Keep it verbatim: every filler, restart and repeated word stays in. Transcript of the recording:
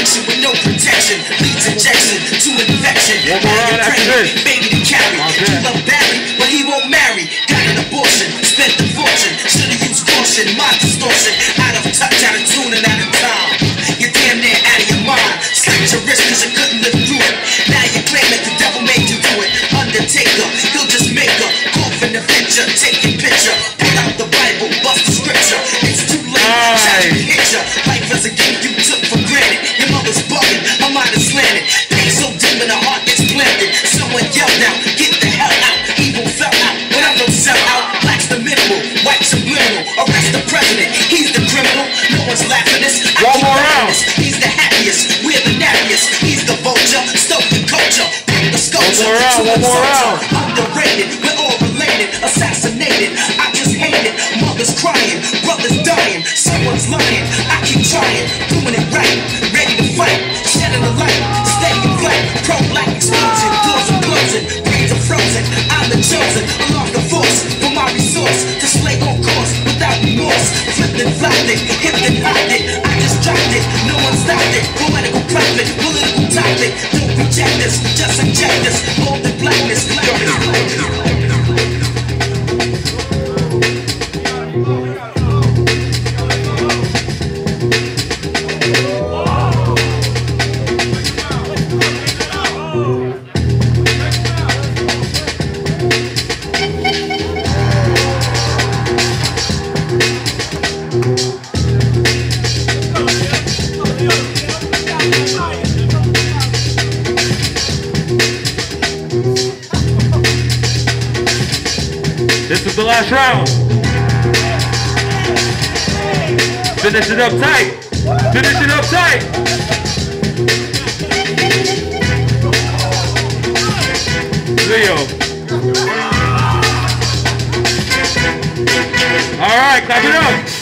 Injection with no protection, leads injection to infection. One more round after this. Baby to carry. You love Barry, but he won't marry. Got an abortion, spent the fortune. Should've used caution, my distortion. Out of touch, out of tune, and out of time. You're damn near out of your mind. Slapped your wrist cause you couldn't live through it. Now you claim that the devil made you do it. Undertaker, he'll just make a cough in the picture, take your picture. Pull out the Bible, bust the scripture. It's too late, shot you, hit ya. Life is a game you took for granted. Your mother's bugging, her mind is slanted. Pain so deep in her heart it's planted. Someone yelled out, get the hell out. Evil fell out, when I don't sell out. Black's the minimal, white's subliminal. Arrest the president, he's the criminal. No one's laughing this, I One keep more laughing round. this. He's the happiest, we're the nappiest. He's the vulture, stoke the culture. Bring the sculpture, One more round, to one more the round. Underrated, we're all related. Assassinated, I just hate it. Mother's crying, brothers dying. Someone's lying, I keep trying. Doing it right, ready to fight. Shedding the light, steady in flight. Pro-black explosion, doors are closing. Brains are frozen, I'm the chosen. Along the force, for my resource. To slay on course, without remorse. Flipped and flopped it, hipped and hopped it. I just dropped it, no one stopped it. Poetical prophet, political topic. Don't reject this, just inject this. Molded blackness, blackness, blackness. This is the last round. Finish it up tight. Finish it up tight. Leo. All right, clap it up.